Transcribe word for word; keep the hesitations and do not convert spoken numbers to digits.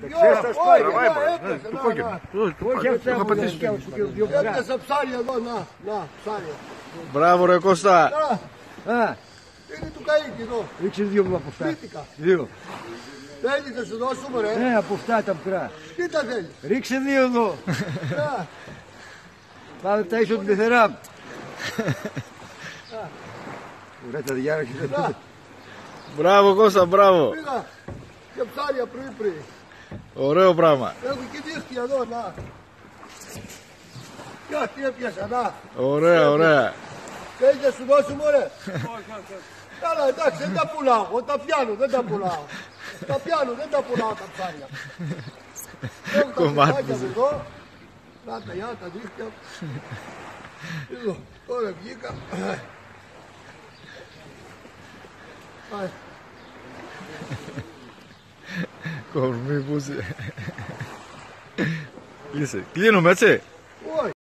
Όχι αυτά που έπιασα ψάρια εδώ, να, να, ψάρια. Μπράβο ρε Κώστα. Είναι του καίκι εδώ. Ρίξε δύο από αυτά. Σπίτικα. Δύο. Θέλεις να σου δώσουμε ρε. Ναι, από αυτά τα μικρά. Τι τα θέλεις. Ρίξε δύο εδώ. Πάμε τα ίσο την πεθερά. Ωραία τα διάρκεια. Μπράβο Κώστα, μπράβο. Πήγα και ψάρια πριν πριν. Ωραίο πράγμα. Έχω και δίχτυα εδώ, να. Για τι έπιασα, να. Ωραία, ωραία. Θέλεις να σου δώσουμε ρε. Καλά, εντάξει, δεν τα πουλάω. Εγώ τα πιάνω, δεν τα πουλάω. Τα πιάνω, δεν τα πουλάω τα ψάρια. Έχω τα ψάρια μου εδώ. Να τα, για τα δίχτυα. Εδώ, τώρα βγήκα. Κορμί πούσε. Κλείσε. Κλείνουμε έτσι. Όχι.